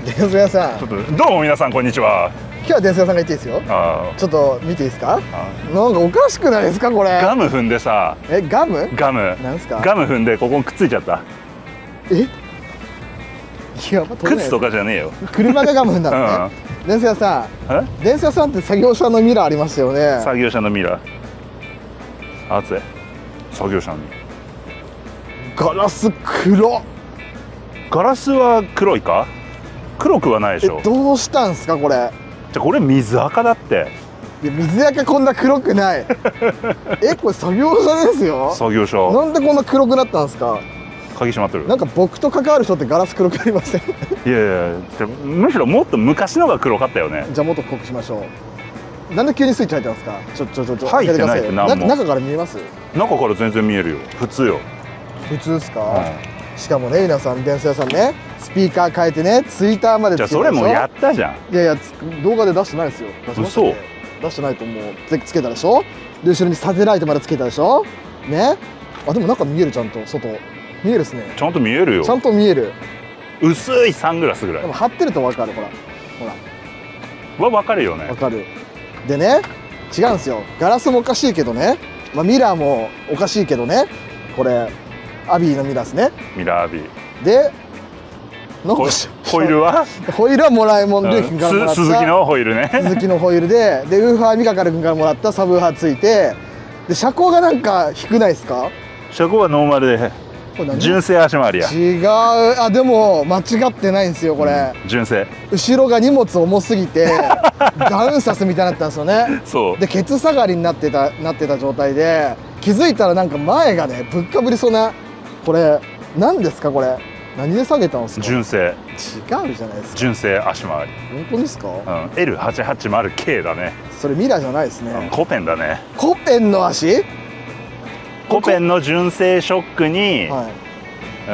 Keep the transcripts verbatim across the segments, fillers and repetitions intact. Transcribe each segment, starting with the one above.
電線屋さん。 ちょっとどうも皆さんこんにちは。 今日は電線屋さんがいていいですよ。 あちょっと見ていいですか。なんかおかしくないですかこれ。 ガム踏んでさ。 え、ガム？ ガム。 なんすか。 ガム踏んでここにくっついちゃった。 え？いや、 靴とかじゃねえよ。 車がガム踏んだのね。電線屋さん。電線屋さんって作業車のミラーありますよね。 作業車のミラー。熱い。作業車のミラー。ガラス黒。 ガラスは黒いか？黒くはないでしょ。 どうしたんすかこれ。 じゃこれ水垢だって。 いや水垢こんな黒くない。え、これ作業車ですよ。 作業車。 なんでこんな黒くなったんですか。 鍵閉まってる。 なんか僕と関わる人ってガラス黒くありません。いやいや、むしろもっと昔のが黒かったよね。 じゃあもっと濃くしましょう。なんで急にスイッチ入ってますか。ちょちょちょちょ。 入ってないって何も。 中から見えます。 中から全然見えるよ。普通よ。 普通ですか。うん、しかもね、皆さん電線屋さんね、スピーカー変えてね、ツイッターまでつけて。 じゃあそれもやったじゃん。 いやいや、動画で出してないですよ。 嘘。 出してないと思う。つけたでしょ。で後ろにサテライトまでつけたでしょ。ね。あ、でも中見える、ちゃんと外見えるですね。 ちゃんと見えるよ。 ちゃんと見える。 薄いサングラスぐらい。 でも貼ってるとわかる。ほらほらはわかるよね。 わかる。でね、違うんですよ。ガラスもおかしいけどね、まあ、ミラーもおかしいけどね、これアビーのミラーですね。 ミラーアビーでホイールはホイールはもらいもんで、うん、 鈴木のホイールね。 鈴木のホイールで、でウーファーミカカル君からもらったサブウーファーついて、で車高がなんか低ないですか。 車高はノーマルで純正足回りや。 違う。あ、でも間違ってないんですよこれ、 うん、純正。 後ろが荷物重すぎてダウンサスみたいになったんですよね。 そうでケツ下がりになってたなってた状態で、気づいたらなんか前がねぶっかぶりそうな。これ何ですかこれ。何で下げたんですか。 純正。 違うじゃないですか。 純正足回り。 本当ですか。 うん、エルはちはちまるケー だね。 それミラーじゃないですね。 うん、コペンだね。 コペンの足。 コペンの純正ショックに、はい、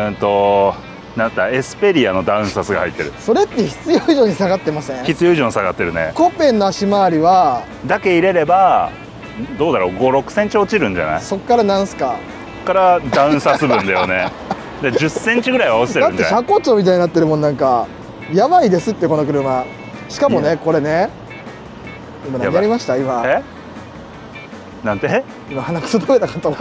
うんとなんだエスペリアのダウンサスが入ってる。 それって必要以上に下がってません。 必要以上に下がってるね。 コペンの足回りはだけ入れればどうだろう、ごろくセンチ落ちるんじゃない。 そっからなんすか。そっからダウンサス分だよね。でじゅっセンチぐらいは落ちてるんじゃない。 だって車高調みたいになってるもん。なんかやばいですってこの車。しかもねこれね、今何やりました今。 えなんて今鼻くそ食べたかと思った。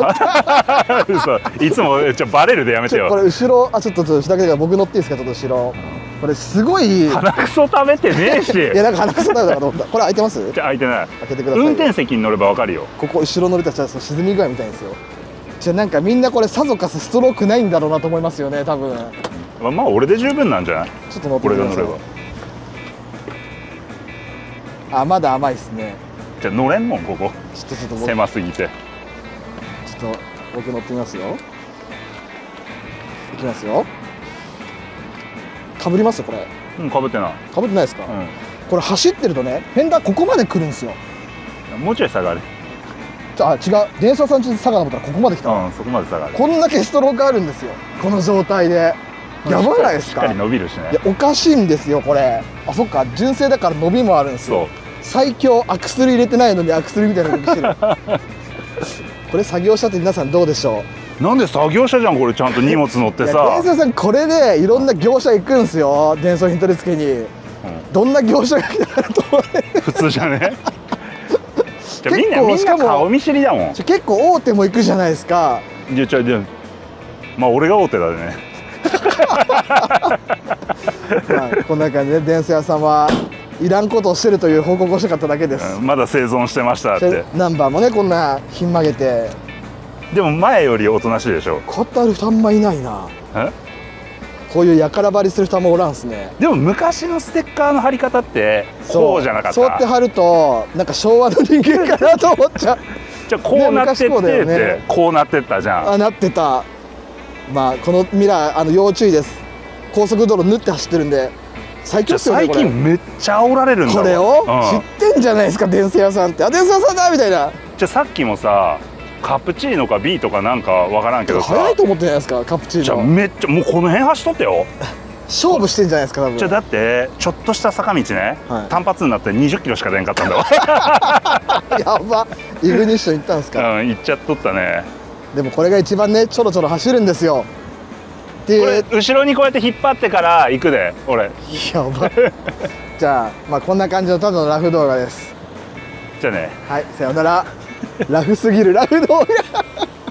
嘘。いつもちょバレるでやめてよ。 これ後ろ、あちょっとちょっとだけで僕乗っていいですか。ちょっと後ろ、うん、これすごい鼻くそ食べてねえし。 いやなんか鼻くそ食べたかと思った。これ開いてます。 じゃ開いてない。 開けてください。 運転席に乗ればわかるよ。 ここ後ろ乗りたちは沈み具合みたいですよ。じゃあなんかみんなこれさぞかしストロークないんだろうなと思いますよね多分。 まあまあ俺で十分なんじゃない。 ちょっと乗ってください。これが乗れば。あ、まだ甘いですね。 じゃあ乗れんもんここ。 ちょっとちょっと狭すぎて。 ちょっと僕乗ってみますよ。いきますよ。かぶりますよこれ。 うん、かぶってない。 かぶってないですか。うん、これ走ってるとねフェンダーここまで来るんですよ。 もうちょい下がる。 あ、違う。電車さんち下がると思ったらここまで来た。 うん、そこまで下がる。こんだけストロークあるんですよこの状態で。やばないですか。 しっかり伸びるしね。 いやおかしいんですよこれ。あ、そっか、純正だから伸びもあるんですよ。最強。アクスル入れてないのにアクスルみたいな動きしてる。これ作業車って皆さんどうでしょう。なんで作業車じゃんこれ。ちゃんと荷物乗ってさ。 電車さんこれでいろんな業者行くんですよ。電装品取り付けに、うん、どんな業者が来たらと思う。普通じゃね。じゃみんなみんな顔見知りだもん。 結構大手も行くじゃないですか。 いや、じゃあまあ俺が大手だね。 まあこんな感じで電車屋さんはいらんことをしてるという報告をしたかっただけです。 うん、まだ生存してましたって。 ナンバーもねこんなひん曲げて。 でも前よりおとなしいでしょ。 こうやってある人あんまいないな。 えこういうやからばりする人もおらんすね。 でも昔のステッカーの貼り方ってこうじゃなかった。 そうやって貼るとなんか昭和の人間かなと思っちゃう。 じゃあこうなってって、ね、こうなってったじゃん。 あ、なってた。まあこのミラーあの要注意です。高速道路縫って走ってるんで最強っすよね。 最近めっちゃ煽られるんだ。 これを、うん、知ってんじゃないですか電線屋さんって。あ、電線屋さんだみたいな。 じゃあさっきもさカプチーノか B とかなんかわからんけどさ、 早いと思ってじゃないですかカプチーノ。 じゃあめっちゃもうこの辺走っとってよ。 勝負してんじゃないですか多分。 じゃあだってちょっとした坂道ね、はい、単発になってにじゅっキロしか出んかったんだわ。 やば。イグニッション行ったんですか。 うん、行っちゃっとったね。 でもこれが一番ねちょろちょろ走るんですよ。 っていう。 これ後ろにこうやって引っ張ってから行くで俺。 やばじゃあまあこんな感じのただのラフ動画です。 じゃあね。 はい、さようなら。ラフすぎるラフ動画